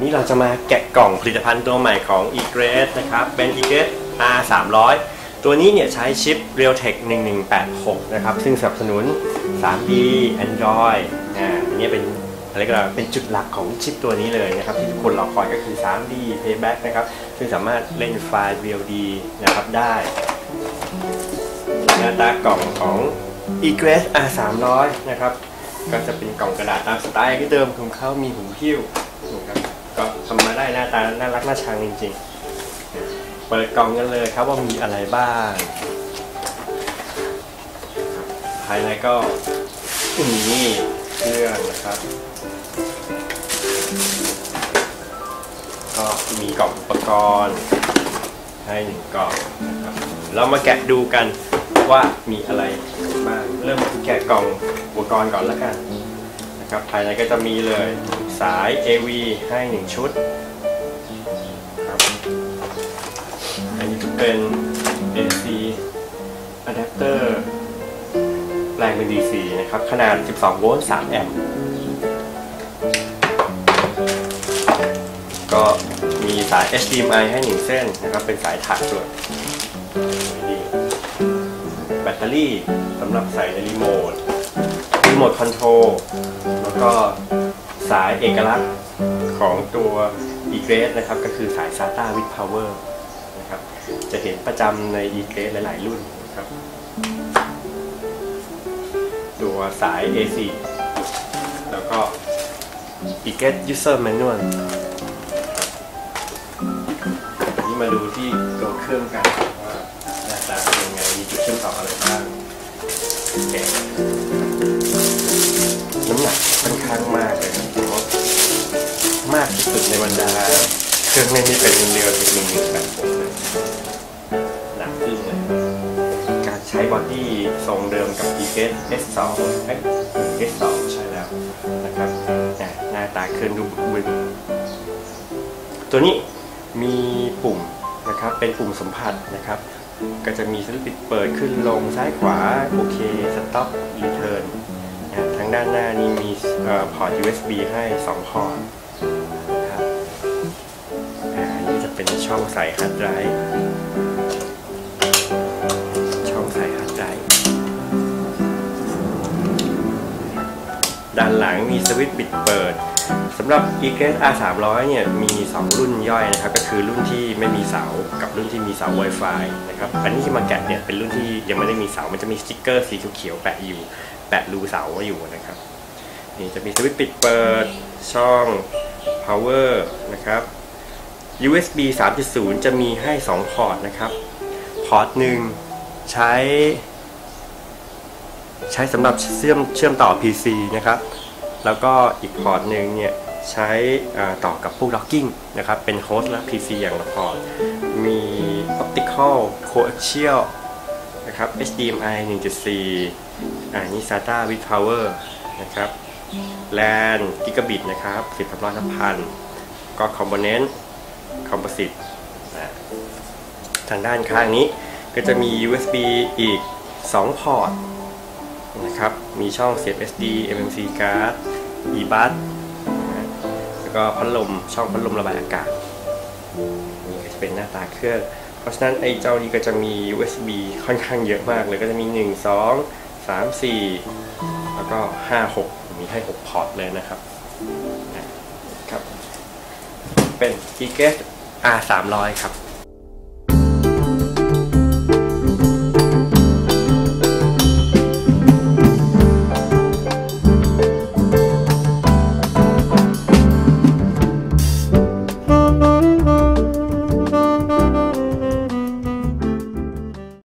นี้เราจะมาแกะกล่องผลิตภัณฑ์ตัวใหม่ของ eGrade นะครับเป็น eGrade R300 ตัวนี้เนี่ยใช้ชิป Realtek 1186 นะครับซึ่งสนับสนุน 3D Android อันนี้เป็นอะไรก็เป็นจุดหลักของชิปตัวนี้เลยนะครับที่ทุกคนรอคอยก็คือ 3D Playback นะครับซึ่งสามารถเล่นไฟล์ VLD นะครับได้หน้าตากล่องของ eGrade R300 นะครับก็จะเป็นกล่องกระดาษตามสไตล์ที่เดิมของเขามีหูหิ้วนะครับก็ทำมาได้หน้าตาน่ารักน่าชังจริงๆเปิดกล่องกันเลยครับว่ามีอะไรบ้างภายในก็นี่เครื่องนะครับก็มีกล่องอุปกรณ์ให้1กล่องนะครับเรามาแกะดูกันว่ามีอะไรบ้างเริ่มแกะกล่องอุปกรณ์ก่อนแล้วกันนะครับภายในก็จะมีเลยสาย AV ให้1ชุดครับอันนี้ก็เป็น AC Adapter แปลงเป็น DC นะครับขนาด12โวลต์3แอมป์ก็มีสาย HDMI ให้1เส้นนะครับเป็นสายถักด้วยแบตเตอรี่สำหรับใส่ในรีโมทคอนโทรลแล้วก็สายเอกลักษณ์ของตัว eGrade นะครับก็คือสาย SATA with power นะครับจะเห็นประจำใน eGrade หลายๆรุ่นนะครับตัวสาย AC แล้วก็ eGrade user manual นี่มาดูที่ตัวเครื่องกันว่าหน้าตาเป็นยังไงมีจุดเชื่อมต่ออะไรบ้างน้ำหนักค่อนข้างมากเลยครับถือว่ามากที่สุดในบรรดาเครื่องเล่นที่เป็นเรียวเทคนิคแบบผมเลยหนักขึ้นเลยการใช้บอดี้ทรงเดิมกับ eGrade S2 S2 ใช่แล้วนะครับหน้าตาเครื่องดูบึ้งตัวนี้มีปุ่มนะครับเป็นปุ่มสัมผัสนะครับก็จะมีสวิตช์ปิดเปิดขึ้นลงซ้ายขวาโอเคสต็อปรีเทิร์นทางด้านหน้านี้มีพอร์ต USB ให้2พอร์ตครับอันนี้จะเป็นช่องใส่ฮาร์ดไดรฟ์ด้านหลังมีสวิตช์ปิดเปิดสำหรับ eGrade R300 เนี่ยมี2รุ่นย่อยนะครับก็คือรุ่นที่ไม่มีเสากับรุ่นที่มีเสา Wi-Fi นะครับอันนี้ที่มาแกะเนี่ยเป็นรุ่นที่ยังไม่ได้มีเสามันจะมีสติ๊กเกอร์สีเขียวๆแปะอยู่แปะรูเสาไว้อยู่นะครับนี่จะมีสวิตช์ปิดเปิดช่อง power นะครับ USB 3.0 จะมีให้2พอร์ตนะครับพอร์ตหนึ่งใช้สำหรับเชื่อมต่อ PC นะครับแล้วก็อีกพอร์ตหนึ่งเนี่ยใช้ต่อกับพวก Docking นะครับเป็นโฮสต์และ PC อย่างละพอร์ตมี Optical Coaxial นะครับ HDMI 1.4 นี่ SATA with power นะครับ LAN Gigabit นะครับ10/100,000ก็ Component Composite ทางด้านข้างนี้ก็จะมี USB อีก2พอร์ตนะครับมีช่องเสียบ SD MMC card eBus แล้วก็พัดลมช่องพัดลมระบายอากาศนี่ก็จะเป็นหน้าตาเครื่องเพราะฉะนั้นไอ้เจ้านี้ก็จะมี USB ค่อนข้างเยอะมากเลยก็จะมี1 2 3 4แล้วก็5 6มีให้6พอร์ตเลยนะครับเป็น eGrade R300 ครับ